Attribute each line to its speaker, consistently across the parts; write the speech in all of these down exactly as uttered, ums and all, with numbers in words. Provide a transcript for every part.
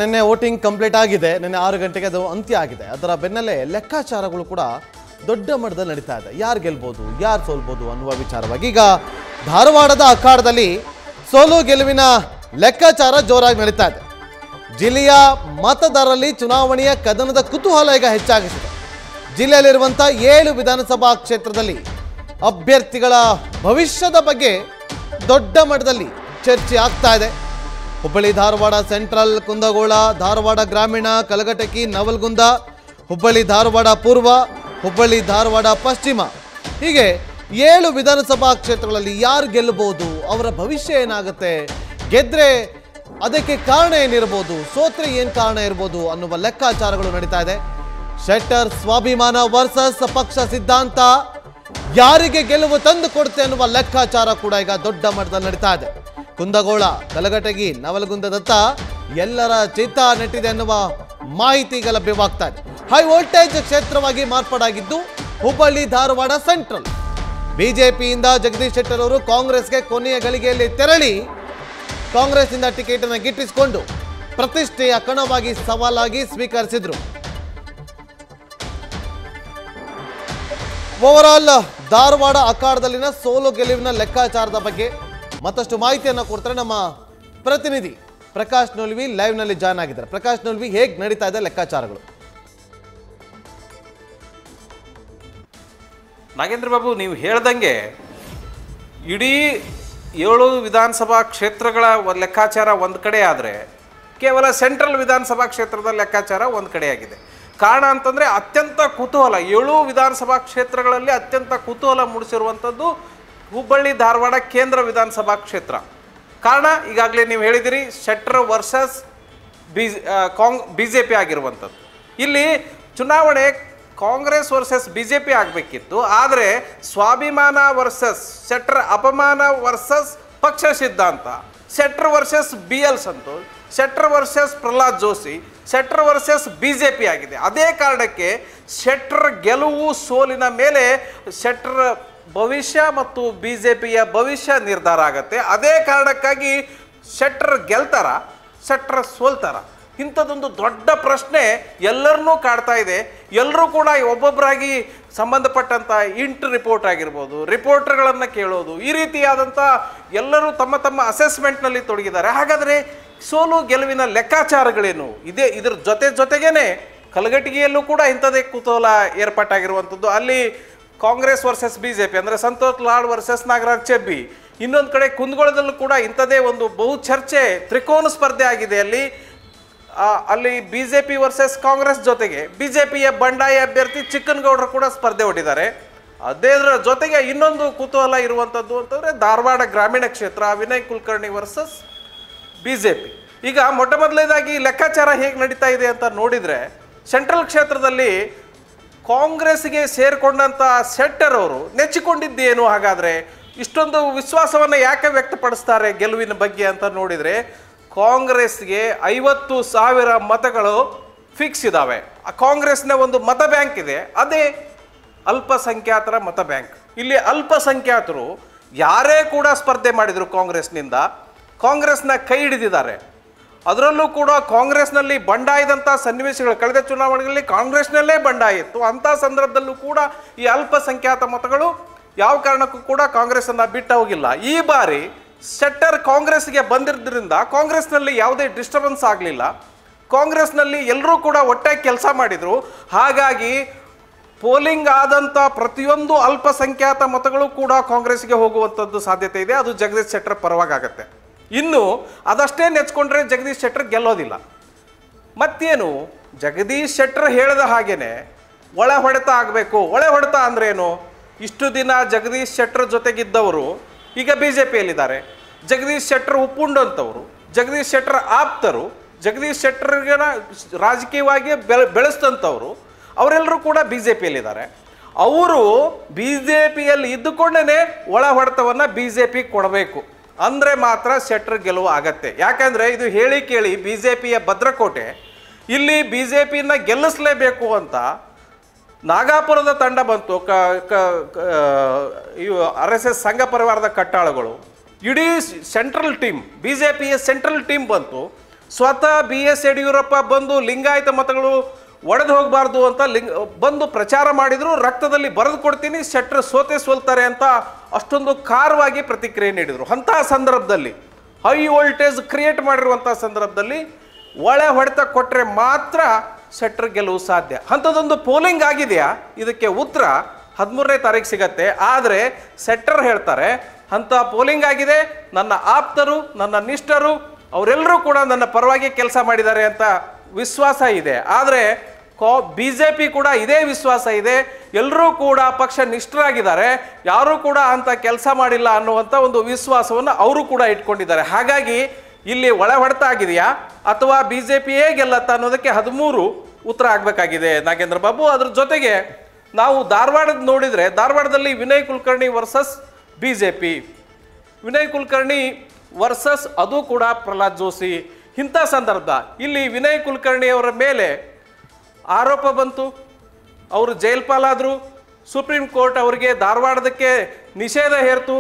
Speaker 1: ನಿನ್ನೆ voting complete ಆಗಿದೆ. ನಿನ್ನೆ ಆರು ಗಂಟೆಗೆ ಅದು ಅಂತ್ಯ ಆಗಿದೆ. ಅದರ ಬೆನ್ನಲ್ಲೇ ಲೆಕ್ಕಾಚಾರಗಳು ಕೂಡ ದೊಡ್ಡ ಮಟ್ಟದಲ್ಲಿ ನಡೀತಾ ಇದೆ. ಯಾರು ಗೆಲ್ಬೋದು, ಯಾರು ಸೋಲ್ಬೋದು ಅನ್ನುವ ವಿಚಾರವಾಗಿ ಈಗ ಧಾರವಾಡದ ಅಖಾಡದಲ್ಲಿ ಸೋಲು ಗೆಲುವಿನ ಲೆಕ್ಕಾಚಾರ ಜೋರಾಗಿ ನಡೀತಾ ಇದೆ. ಜಿಲ್ಲೆಯ ಮತದಾರರಲ್ಲಿ ಚುನಾವಣೆಯ ಕದನದ ಕುತೂಹಲ ಈಗ ಹೆಚ್ಚಾಗಿಸಿದೆ. ಜಿಲ್ಲೆಯಲ್ಲಿರುವಂಥ ಏಳು ವಿಧಾನಸಭಾ ಕ್ಷೇತ್ರದಲ್ಲಿ ಅಭ್ಯರ್ಥಿಗಳ ಭವಿಷ್ಯದ ಬಗ್ಗೆ ದೊಡ್ಡ ಮಟ್ಟದಲ್ಲಿ ಚರ್ಚೆ ಆಗ್ತಾ ಇದೆ. ಹುಬ್ಬಳ್ಳಿ ಧಾರವಾಡ ಸೆಂಟ್ರಲ್, ಕುಂದಗೋಳ, ಧಾರವಾಡ ಗ್ರಾಮೀಣ, ಕಲಘಟಕಿ, ನವಲಗುಂದ, ಹುಬ್ಬಳ್ಳಿ ಧಾರವಾಡ ಪೂರ್ವ, ಹುಬ್ಬಳ್ಳಿ ಧಾರವಾಡ ಪಶ್ಚಿಮ, ಹೀಗೆ ಏಳು ವಿಧಾನಸಭಾ ಕ್ಷೇತ್ರಗಳಲ್ಲಿ ಯಾರು ಗೆಲ್ಲಬಹುದು, ಅವರ ಭವಿಷ್ಯ ಏನಾಗುತ್ತೆ, ಗೆದ್ರೆ ಅದಕ್ಕೆ ಕಾರಣ ಏನಿರ್ಬೋದು, ಸೋತ್ರೆ ಏನು ಕಾರಣ ಇರ್ಬೋದು ಅನ್ನುವ ಲೆಕ್ಕಾಚಾರಗಳು ನಡೀತಾ ಇದೆ. ಶೆಟ್ಟರ್ ಸ್ವಾಭಿಮಾನ ವರ್ಸಸ್ ಪಕ್ಷ ಸಿದ್ಧಾಂತ, ಯಾರಿಗೆ ಗೆಲುವು ತಂದು ಕೊಡುತ್ತೆ ಅನ್ನುವ ಲೆಕ್ಕಾಚಾರ ಕೂಡ ಈಗ ದೊಡ್ಡ ಮಟ್ಟದಲ್ಲಿ ನಡೀತಾ ಇದೆ. ಕುಂದಗೋಳ, ಕಲಘಟಗಿ, ನವಲಗುಂದದತ್ತ ಎಲ್ಲರ ಚಿತ್ತ ನೆಟ್ಟಿದೆ ಅನ್ನುವ ಮಾಹಿತಿ ಈಗ ಲಭ್ಯವಾಗ್ತಾ ಇದೆ. ಹೈ ವೋಲ್ಟೇಜ್ ಕ್ಷೇತ್ರವಾಗಿ ಮಾರ್ಪಾಡಾಗಿದ್ದು ಹುಬ್ಬಳ್ಳಿ ಧಾರವಾಡ ಸೆಂಟ್ರಲ್. ಬಿಜೆಪಿಯಿಂದ ಜಗದೀಶ್ ಶೆಟ್ಟರ್ ಅವರು ಕಾಂಗ್ರೆಸ್ಗೆ ಕೊನೆಯ ಗಳಿಗೆಯಲ್ಲಿ ತೆರಳಿ ಕಾಂಗ್ರೆಸ್ನಿಂದ ಟಿಕೆಟ್ ಅನ್ನು ಗಿಟ್ಟಿಸಿಕೊಂಡು ಪ್ರತಿಷ್ಠೆಯ ಕಣವಾಗಿ ಸವಾಲಾಗಿ ಸ್ವೀಕರಿಸಿದ್ರು. ಓವರಾಲ್ ಧಾರವಾಡ ಅಖಾಡದಲ್ಲಿನ ಸೋಲು ಗೆಲುವಿನ ಲೆಕ್ಕಾಚಾರದ ಬಗ್ಗೆ ಮತ್ತಷ್ಟು ಮಾಹಿತಿಯನ್ನು ಕೊಡ್ತಾರೆ ನಮ್ಮ ಪ್ರತಿನಿಧಿ ಪ್ರಕಾಶ್ ನೊಲ್ವಿ. ಲೈವ್ ನಲ್ಲಿ ಜಾಯ್ನ್ ಆಗಿದ್ದಾರೆ. ಪ್ರಕಾಶ್ ನೊಲ್ವಿ, ಹೇಗೆ ನಡೀತಾ ಇದೆ ಲೆಕ್ಕಾಚಾರಗಳು?
Speaker 2: ನಾಗೇಂದ್ರ ಬಾಬು, ನೀವು ಹೇಳ್ದಂಗೆ ಇಡೀ ಏಳು ವಿಧಾನಸಭಾ ಕ್ಷೇತ್ರಗಳ ಲೆಕ್ಕಾಚಾರ ಒಂದು ಕಡೆ ಆದರೆ ಕೇವಲ ಸೆಂಟ್ರಲ್ ವಿಧಾನಸಭಾ ಕ್ಷೇತ್ರದ ಲೆಕ್ಕಾಚಾರ ಒಂದು ಕಡೆಯಾಗಿದೆ. ಕಾರಣ ಅಂತಂದರೆ ಅತ್ಯಂತ ಕುತೂಹಲ, ಏಳು ವಿಧಾನಸಭಾ ಕ್ಷೇತ್ರಗಳಲ್ಲಿ ಅತ್ಯಂತ ಕುತೂಹಲ ಮೂಡಿಸಿರುವಂಥದ್ದು ಹುಬ್ಬಳ್ಳಿ ಧಾರವಾಡ ಕೇಂದ್ರ ವಿಧಾನಸಭಾ ಕ್ಷೇತ್ರ. ಕಾರಣ ಈಗಾಗಲೇ ನೀವು ಹೇಳಿದಿರಿ, ಶೆಟ್ಟರ್ ವರ್ಸಸ್ ಬಿ ಕಾಂಗ್ ಬಿ ಜೆ ಪಿ ಆಗಿರುವಂಥದ್ದು. ಇಲ್ಲಿ ಚುನಾವಣೆ Congress versus B J P ಆಗಬೇಕಿತ್ತು, ಆದರೆ ಸ್ವಾಭಿಮಾನ ವರ್ಸಸ್ ಶೆಟ್ಟರ್ ಅಪಮಾನ ವರ್ಸಸ್ ಪಕ್ಷ ಸಿದ್ಧಾಂತ, Shettar versus B L Santosh, Shettar versus Pralhad Joshi, Shettar versus B J P ಆಗಿದೆ. ಅದೇ ಕಾರಣಕ್ಕೆ ಶೆಟ್ಟರ್ ಗೆಲುವು ಸೋಲಿನ ಮೇಲೆ ಶೆಟ್ಟರ್ ಭವಿಷ್ಯ ಮತ್ತು ಬಿ ಜೆ ಪಿಯ ಭವಿಷ್ಯ ನಿರ್ಧಾರ ಆಗುತ್ತೆ. ಅದೇ ಕಾರಣಕ್ಕಾಗಿ ಶೆಟ್ಟರ್ ಗೆಲ್ತಾರ, ಶೆಟ್ಟರ್ ಸೋಲ್ತಾರ, ಇಂಥದ್ದೊಂದು ದೊಡ್ಡ ಪ್ರಶ್ನೆ ಎಲ್ಲರನ್ನೂ ಕಾಡ್ತಾ ಇದೆ. ಎಲ್ಲರೂ ಕೂಡ ಒಬ್ಬೊಬ್ಬರಾಗಿ ಸಂಬಂಧಪಟ್ಟಂಥ ಇಂಟು ರಿಪೋರ್ಟ್ ಆಗಿರ್ಬೋದು, ರಿಪೋರ್ಟರ್ಗಳನ್ನು ಕೇಳೋದು, ಈ ರೀತಿಯಾದಂಥ ಎಲ್ಲರೂ ತಮ್ಮ ತಮ್ಮ ಅಸೆಸ್ಮೆಂಟ್ನಲ್ಲಿ ತೊಡಗಿದ್ದಾರೆ. ಹಾಗಾದರೆ ಸೋಲು ಗೆಲುವಿನ ಲೆಕ್ಕಾಚಾರಗಳೇನು ಇದೆ? ಇದರ ಜೊತೆ ಜೊತೆಗೇನೆ ಕಲಘಟಗಿಯಲ್ಲೂ ಕೂಡ ಇಂಥದ್ದೇ ಕುತೂಹಲ ಏರ್ಪಾಟಾಗಿರುವಂಥದ್ದು. ಅಲ್ಲಿ Congress versus B J P ಅಂದರೆ ಸಂತೋಷ್ ಲಾಡ್ ವರ್ಸಸ್ ನಾಗರಾಜ್ ಚೆಬ್ಬಿ. ಇನ್ನೊಂದು ಕಡೆ ಕುಂದಗೋಳದಲ್ಲೂ ಕೂಡ ಇಂಥದ್ದೇ ಒಂದು ಬಹು ಚರ್ಚೆ ತ್ರಿಕೋನ ಸ್ಪರ್ಧೆ ಆಗಿದೆ. ಅಲ್ಲಿ ಅಲ್ಲಿ B J P versus Congress ಜೊತೆಗೆ ಬಿ ಜೆ ಪಿಯ ಬಂಡಾಯ ಅಭ್ಯರ್ಥಿ ಚಿಕ್ಕನಗೌಡರು ಕೂಡ ಸ್ಪರ್ಧೆ ಹೊಟ್ಟಿದ್ದಾರೆ. ಅದೇದರ ಜೊತೆಗೆ ಇನ್ನೊಂದು ಕುತೂಹಲ ಇರುವಂಥದ್ದು ಅಂತಂದರೆ ಧಾರವಾಡ ಗ್ರಾಮೀಣ ಕ್ಷೇತ್ರ, Vinay Kulkarni versus B J P. ಈಗ ಮೊಟ್ಟ ಮೊದಲನೇದಾಗಿ ಲೆಕ್ಕಾಚಾರ ಹೇಗೆ ನಡೀತಾ ಇದೆ ಅಂತ ನೋಡಿದರೆ, ಸೆಂಟ್ರಲ್ ಕ್ಷೇತ್ರದಲ್ಲಿ ಕಾಂಗ್ರೆಸ್ಗೆ ಸೇರಿಕೊಂಡಂಥ ಶೆಟ್ಟರ್ ಅವರು ನೆಚ್ಚಿಕೊಂಡಿದ್ದೇನು? ಹಾಗಾದರೆ ಇಷ್ಟೊಂದು ವಿಶ್ವಾಸವನ್ನು ಯಾಕೆ ವ್ಯಕ್ತಪಡಿಸ್ತಾರೆ ಗೆಲುವಿನ ಬಗ್ಗೆ ಅಂತ ನೋಡಿದರೆ, ಕಾಂಗ್ರೆಸ್ಗೆ ಐವತ್ತು ಸಾವಿರ ಮತಗಳು ಫಿಕ್ಸ್ ಇದ್ದಾವೆ. ಕಾಂಗ್ರೆಸ್ನ ಒಂದು ಮತ ಬ್ಯಾಂಕ್ ಇದೆ, ಅದೇ ಅಲ್ಪಸಂಖ್ಯಾತರ ಮತ ಬ್ಯಾಂಕ್. ಇಲ್ಲಿ ಅಲ್ಪಸಂಖ್ಯಾತರು ಯಾರೇ ಕೂಡ ಸ್ಪರ್ಧೆ ಮಾಡಿದರು ಕಾಂಗ್ರೆಸ್ನಿಂದ, ಕಾಂಗ್ರೆಸ್ನ ಕೈ ಹಿಡಿದಿದ್ದಾರೆ. ಅದರಲ್ಲೂ ಕೂಡ ಕಾಂಗ್ರೆಸ್ನಲ್ಲಿ ಬಂಡಾಯದಂಥ ಸನ್ನಿವೇಶಗಳು ಕಳೆದ ಚುನಾವಣೆಗಳಲ್ಲಿ ಕಾಂಗ್ರೆಸ್ನಲ್ಲೇ ಬಂಡಾಯ ಇತ್ತು. ಅಂಥ ಸಂದರ್ಭದಲ್ಲೂ ಕೂಡ ಈ ಅಲ್ಪಸಂಖ್ಯಾತ ಮತಗಳು ಯಾವ ಕಾರಣಕ್ಕೂ ಕೂಡ ಕಾಂಗ್ರೆಸ್ಸನ್ನು ಬಿಟ್ಟು ಹೋಗಿಲ್ಲ. ಈ ಬಾರಿ ಶೆಟ್ಟರ್ ಕಾಂಗ್ರೆಸ್ಗೆ ಬಂದಿದ್ದರಿಂದ ಕಾಂಗ್ರೆಸ್ನಲ್ಲಿ ಯಾವುದೇ ಡಿಸ್ಟರ್ಬೆನ್ಸ್ ಆಗಲಿಲ್ಲ. ಕಾಂಗ್ರೆಸ್ನಲ್ಲಿ ಎಲ್ಲರೂ ಕೂಡ ಒಟ್ಟಾಗಿ ಕೆಲಸ ಮಾಡಿದರು. ಹಾಗಾಗಿ ಪೋಲಿಂಗ್ ಆದಂಥ ಪ್ರತಿಯೊಂದು ಅಲ್ಪಸಂಖ್ಯಾತ ಮತಗಳು ಕೂಡ ಕಾಂಗ್ರೆಸ್ಗೆ ಹೋಗುವಂಥದ್ದು ಸಾಧ್ಯತೆ ಇದೆ. ಅದು ಜಗದೀಶ್ ಶೆಟ್ಟರ್ ಪರವಾಗತ್ತೆ. ಇನ್ನು ಅದಷ್ಟೇ ನೆಚ್ಕೊಂಡ್ರೆ ಜಗದೀಶ್ ಶೆಟ್ಟರ್ ಗೆಲ್ಲೋದಿಲ್ಲ. ಮತ್ತೇನು, ಜಗದೀಶ್ ಶೆಟ್ಟರ್ ಹೇಳಿದ ಹಾಗೇನೆ ಒಳ ಹೊಡೆತ ಆಗಬೇಕು. ಒಳ ಹೊಡೆತ ಅಂದ್ರೇನು? ಇಷ್ಟು ದಿನ ಜಗದೀಶ್ ಶೆಟ್ಟರ್ ಜೊತೆಗಿದ್ದವರು ಈಗ ಬಿ ಜೆ ಪಿಯಲ್ಲಿದ್ದಾರೆ. ಜಗದೀಶ್ ಶೆಟ್ಟರ್ ಉಪ್ಪುಂಡಂಥವರು, ಜಗದೀಶ್ ಶೆಟ್ಟರ್ ಆಪ್ತರು, ಜಗದೀಶ್ ಶೆಟ್ಟರ್ಗೆ ರಾಜಕೀಯವಾಗಿ ಬೆಳೆ ಬೆಳೆಸಿದಂಥವರು ಅವರೆಲ್ಲರೂ ಕೂಡ ಬಿ ಜೆ ಪಿಯಲ್ಲಿದ್ದಾರೆ. ಅವರು ಬಿ ಜೆ ಪಿಯಲ್ಲಿ ಇದ್ದುಕೊಂಡೇ ಒಳ ಹೊಡೆತವನ್ನು ಬಿ ಜೆ ಪಿ ಕೊಡಬೇಕು. ಅಂದರೆ ಮಾತ್ರ ಶೆಟ್ಟರ್ ಗೆಲುವು ಆಗತ್ತೆ. ಯಾಕಂದರೆ ಇದು ಹೇಳಿ ಕೇಳಿ ಬಿ ಜೆ ಪಿಯ ಭದ್ರಕೋಟೆ. ಇಲ್ಲಿ ಬಿ ಜೆ ಪಿಯನ್ನು ಗೆಲ್ಲಿಸಲೇಬೇಕು ಅಂತ ನಾಗಾಪುರದ ತಂಡ ಬಂತು. ಕ ಇವು ಆರ್ ಎಸ್ ಎಸ್ ಸಂಘ ಪರಿವಾರದ ಕಟ್ಟಾಳುಗಳು, ಇಡೀ ಸೆಂಟ್ರಲ್ ಟೀಮ್, ಬಿ ಜೆ ಪಿಯ ಸೆಂಟ್ರಲ್ ಟೀಮ್ ಬಂತು. ಸ್ವತಃ ಬಿ ಎಸ್ ಯಡಿಯೂರಪ್ಪ ಬಂದು ಲಿಂಗಾಯತ ಮತಗಳು ಒಡೆದು ಹೋಗಬಾರ್ದು ಅಂತ ಲಿಂಗ ಬಂದು ಪ್ರಚಾರ ಮಾಡಿದ್ರು, ರಕ್ತದಲ್ಲಿ ಬರೆದು ಕೊಡ್ತೀನಿ, ಶೆಟ್ಟರ್ ಸೋತೆ ಸೋಲ್ತಾರೆ ಅಂತ ಅಷ್ಟೊಂದು ಖಾರವಾಗಿ ಪ್ರತಿಕ್ರಿಯೆ ನೀಡಿದರು. ಅಂತಹ ಸಂದರ್ಭದಲ್ಲಿ ಹೈ ವೋಲ್ಟೇಜ್ ಕ್ರಿಯೇಟ್ ಮಾಡಿರುವಂಥ ಸಂದರ್ಭದಲ್ಲಿ ಒಳೆ ಹೊಡೆತ ಕೊಟ್ಟರೆ ಮಾತ್ರ ಶೆಟ್ಟರ್ ಗೆಲುವು ಸಾಧ್ಯ. ಅಂಥದ್ದೊಂದು ಪೋಲಿಂಗ್ ಆಗಿದೆಯಾ? ಇದಕ್ಕೆ ಉತ್ತರ ಹದಿಮೂರನೇ ತಾರೀಕು ಸಿಗತ್ತೆ. ಆದರೆ ಶೆಟ್ಟರ್ ಹೇಳ್ತಾರೆ ಅಂಥ ಪೋಲಿಂಗ್ ಆಗಿದೆ, ನನ್ನ ಆಪ್ತರು, ನನ್ನ ನಿಷ್ಠರು ಅವರೆಲ್ಲರೂ ಕೂಡ ನನ್ನ ಪರವಾಗಿ ಕೆಲಸ ಮಾಡಿದ್ದಾರೆ ಅಂತ ವಿಶ್ವಾಸ ಇದೆ. ಆದರೆ ಕೋ ಬಿ ಜೆ ಪಿ ಕೂಡ ಇದೇ ವಿಶ್ವಾಸ ಇದೆ, ಎಲ್ಲರೂ ಕೂಡ ಪಕ್ಷ ನಿಷ್ಠರಾಗಿದ್ದಾರೆ, ಯಾರೂ ಕೂಡ ಅಂಥ ಕೆಲಸ ಮಾಡಿಲ್ಲ ಅನ್ನುವಂಥ ಒಂದು ವಿಶ್ವಾಸವನ್ನು ಅವರು ಕೂಡ ಇಟ್ಕೊಂಡಿದ್ದಾರೆ. ಹಾಗಾಗಿ ಇಲ್ಲಿ ಒಳ ಹೊಡೆತ ಆಗಿದೆಯಾ ಅಥವಾ ಬಿ ಜೆ ಪಿಯೇ ಗೆಲ್ಲತ್ತಾ ಅನ್ನೋದಕ್ಕೆ ಹದಿಮೂರು ಉತ್ತರ ಆಗಬೇಕಾಗಿದೆ ನಾಗೇಂದ್ರ ಬಾಬು. ಅದ್ರ ಜೊತೆಗೆ ನಾವು ಧಾರವಾಡದ ನೋಡಿದರೆ, ಧಾರವಾಡದಲ್ಲಿ Vinay Kulkarni versus B J P, Vinay Kulkarni versus ಅದು ಕೂಡ ಪ್ರಹ್ಲಾದ್ ಜೋಶಿ. ಇಂಥ ಸಂದರ್ಭ ಇಲ್ಲಿ ವಿನಯ್ ಕುಲಕರ್ಣಿ ಅವರ ಮೇಲೆ ಆರೋಪ ಬಂತು, ಅವರು ಜೈಲ್ ಪಾಲಾದರು, ಸುಪ್ರೀಂ ಕೋರ್ಟ್ ಅವರಿಗೆ ಧಾರವಾಡದಕ್ಕೆ ನಿಷೇಧ ಹೇರ್ತು.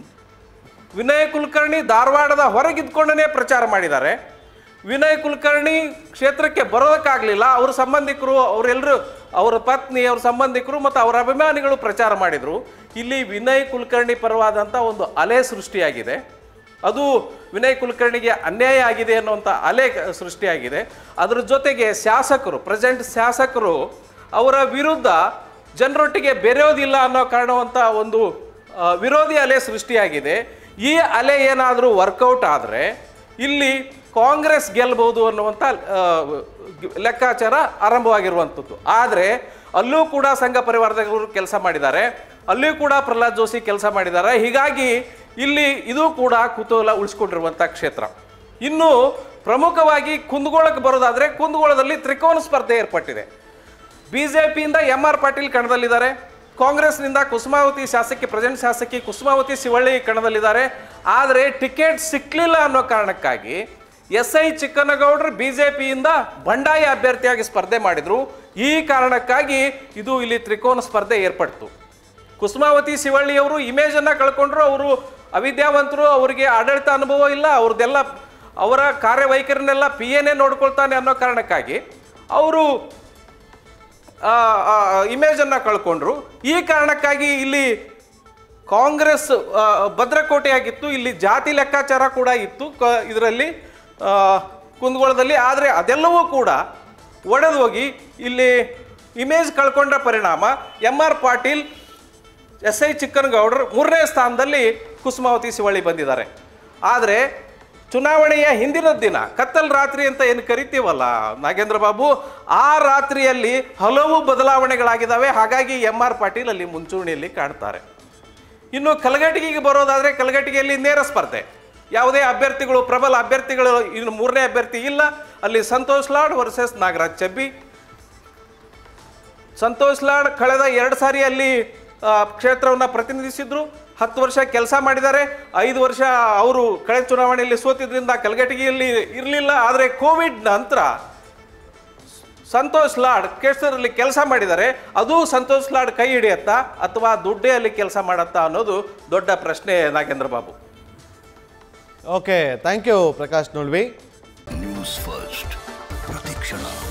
Speaker 2: ವಿನಯ್ ಕುಲಕರ್ಣಿ ಧಾರವಾಡದ ಹೊರಗಿದ್ಕೊಂಡೇ ಪ್ರಚಾರ ಮಾಡಿದ್ದಾರೆ. ವಿನಯ್ ಕುಲಕರ್ಣಿ ಕ್ಷೇತ್ರಕ್ಕೆ ಬರೋದಕ್ಕಾಗಲಿಲ್ಲ, ಅವ್ರ ಸಂಬಂಧಿಕರು ಅವರೆಲ್ಲರೂ, ಅವರ ಪತ್ನಿ, ಅವ್ರ ಸಂಬಂಧಿಕರು ಮತ್ತು ಅವರ ಅಭಿಮಾನಿಗಳು ಪ್ರಚಾರ ಮಾಡಿದರು. ಇಲ್ಲಿ ವಿನಯ್ ಕುಲಕರ್ಣಿ ಪರವಾದಂಥ ಒಂದು ಅಲೆ ಸೃಷ್ಟಿಯಾಗಿದೆ. ಅದು ವಿನಯ್ ಕುಲಕರ್ಣಿಗೆ ಅನ್ಯಾಯ ಆಗಿದೆ ಅನ್ನುವಂಥ ಅಲೆ ಸೃಷ್ಟಿಯಾಗಿದೆ. ಅದರ ಜೊತೆಗೆ ಶಾಸಕರು, ಪ್ರೆಸೆಂಟ್ ಶಾಸಕರು ಅವರ ವಿರುದ್ಧ ಜನರೊಟ್ಟಿಗೆ ಬೆರೆಯೋದಿಲ್ಲ ಅನ್ನೋ ಕಾರಣವಂಥ ಒಂದು ವಿರೋಧಿ ಅಲೆ ಸೃಷ್ಟಿಯಾಗಿದೆ. ಈ ಅಲೆ ಏನಾದರೂ ವರ್ಕೌಟ್ ಆದರೆ ಇಲ್ಲಿ ಕಾಂಗ್ರೆಸ್ ಗೆಲ್ಬೋದು ಅನ್ನುವಂಥ ಲೆಕ್ಕಾಚಾರ ಆರಂಭವಾಗಿರುವಂಥದ್ದು. ಆದರೆ ಅಲ್ಲೂ ಕೂಡ ಸಂಘ ಪರಿವಾರದವರು ಕೆಲಸ ಮಾಡಿದ್ದಾರೆ, ಅಲ್ಲಿಯೂ ಕೂಡ ಪ್ರಹ್ಲಾದ್ ಜೋಶಿ ಕೆಲಸ ಮಾಡಿದ್ದಾರೆ. ಹೀಗಾಗಿ ಇಲ್ಲಿ ಇದು ಕೂಡ ಕುತೂಹಲ ಉಳಿಸ್ಕೊಂಡಿರುವಂಥ ಕ್ಷೇತ್ರ. ಇನ್ನು ಪ್ರಮುಖವಾಗಿ ಕುಂದಗೋಳಕ್ಕೆ ಬರೋದಾದರೆ, ಕುಂದಗೋಳದಲ್ಲಿ ತ್ರಿಕೋನ ಸ್ಪರ್ಧೆ ಏರ್ಪಟ್ಟಿದೆ. ಬಿ ಜೆ ಪಿಯಿಂದ ಎಂ ಆರ್ ಪಾಟೀಲ್ ಕಣದಲ್ಲಿದ್ದಾರೆ, ಕಾಂಗ್ರೆಸ್ನಿಂದ ಕುಸುಮಾವತಿ ಶಾಸಕಿ, ಪ್ರೆಸೆಂಟ್ ಶಾಸಕಿ ಕುಸುಮಾವತಿ ಶಿವಳ್ಳಿ ಕಣದಲ್ಲಿದ್ದಾರೆ. ಆದರೆ ಟಿಕೆಟ್ ಸಿಕ್ಕಲಿಲ್ಲ ಅನ್ನೋ ಕಾರಣಕ್ಕಾಗಿ ಎಸ್ ಐ ಚಿಕ್ಕನಗೌಡರು ಬಿ ಜೆ ಪಿಯಿಂದ ಬಂಡಾಯ ಅಭ್ಯರ್ಥಿಯಾಗಿ ಸ್ಪರ್ಧೆ ಮಾಡಿದರು. ಈ ಕಾರಣಕ್ಕಾಗಿ ಇದು ಇಲ್ಲಿ ತ್ರಿಕೋನ ಸ್ಪರ್ಧೆ ಏರ್ಪಡ್ತು. ಕುಸುಮಾವತಿ ಶಿವಳ್ಳಿಯವರು ಇಮೇಜನ್ನು ಕಳ್ಕೊಂಡ್ರು, ಅವರು ಅವಿದ್ಯಾವಂತರು, ಅವರಿಗೆ ಆಡಳಿತ ಅನುಭವ ಇಲ್ಲ, ಅವ್ರದ್ದೆಲ್ಲ ಅವರ ಕಾರ್ಯವೈಖರಿನೆಲ್ಲ ಪಿ ಎನೇ ನೋಡ್ಕೊಳ್ತಾನೆ ಅನ್ನೋ ಕಾರಣಕ್ಕಾಗಿ ಅವರು ಇಮೇಜನ್ನು ಕಳ್ಕೊಂಡ್ರು. ಈ ಕಾರಣಕ್ಕಾಗಿ ಇಲ್ಲಿ ಕಾಂಗ್ರೆಸ್ ಭದ್ರಕೋಟೆಯಾಗಿತ್ತು, ಇಲ್ಲಿ ಜಾತಿ ಲೆಕ್ಕಾಚಾರ ಕೂಡ ಇತ್ತು ಇದರಲ್ಲಿ ಕುಂದಗೋಳದಲ್ಲಿ. ಆದರೆ ಅದೆಲ್ಲವೂ ಕೂಡ ಒಡೆದು ಹೋಗಿ ಇಲ್ಲಿ ಇಮೇಜ್ ಕಳ್ಕೊಂಡ ಪರಿಣಾಮ M R Patil, S I ಚಿಕ್ಕನಗೌಡರು ಮೂರನೇ ಸ್ಥಾನದಲ್ಲಿ ಕುಸುಮಾವತಿ ಶಿವಳ್ಳಿ ಬಂದಿದ್ದಾರೆ. ಆದರೆ ಚುನಾವಣೆಯ ಹಿಂದಿನ ದಿನ ಕತ್ತಲ್ ರಾತ್ರಿ ಅಂತ ಏನು ಕರಿತೀವಲ್ಲ ನಾಗೇಂದ್ರ ಬಾಬು, ಆ ರಾತ್ರಿಯಲ್ಲಿ ಹಲವು ಬದಲಾವಣೆಗಳಾಗಿದ್ದಾವೆ. ಹಾಗಾಗಿ ಎಂ ಆರ್ ಪಾಟೀಲ್ ಅಲ್ಲಿ ಮುಂಚೂಣಿಯಲ್ಲಿ ಕಾಣ್ತಾರೆ. ಇನ್ನು ಕಲಘಟಗಿಗೆ ಬರೋದಾದರೆ, ಕಲಘಟಗಿಯಲ್ಲಿ ನೇರ ಸ್ಪರ್ಧೆ, ಯಾವುದೇ ಅಭ್ಯರ್ಥಿಗಳು, ಪ್ರಬಲ ಅಭ್ಯರ್ಥಿಗಳು, ಇನ್ನು ಮೂರನೇ ಅಭ್ಯರ್ಥಿ ಇಲ್ಲ. ಅಲ್ಲಿ ಸಂತೋಷ್ ಲಾಡ್ ವರ್ಸಸ್ ನಾಗರಾಜ್ ಚಬ್ಬಿ. ಸಂತೋಷ್ ಲಾಡ್ ಕಳೆದ ಎರಡು ಸಾರಿ ಅಲ್ಲಿ ಕ್ಷೇತ್ರವನ್ನು ಪ್ರತಿನಿಧಿಸಿದ್ರು, ಹತ್ತು ವರ್ಷ ಕೆಲಸ ಮಾಡಿದ್ದಾರೆ. ಐದು ವರ್ಷ ಅವರು ಕಳೆದ ಚುನಾವಣೆಯಲ್ಲಿ ಸೋತಿದ್ರಿಂದ ಕಲಘಟಗಿಯಲ್ಲಿ ಇರಲಿಲ್ಲ. ಆದರೆ ಕೋವಿಡ್ ನಂತರ ಸಂತೋಷ್ ಲಾಡ್ ಕ್ಷೇತ್ರದಲ್ಲಿ ಕೆಲಸ ಮಾಡಿದ್ದಾರೆ. ಅದು ಸಂತೋಷ್ ಲಾಡ್ ಕೈ ಹಿಡಿಯತ್ತಾ ಅಥವಾ ದುಡ್ಡೇ ಅಲ್ಲಿ ಕೆಲಸ ಮಾಡತ್ತಾ ಅನ್ನೋದು ದೊಡ್ಡ ಪ್ರಶ್ನೆ Nagendra Babu.
Speaker 1: Okay, thank you Prakash Nulvi.
Speaker 3: News first ಪ್ರತಿಕ್ಷಣ.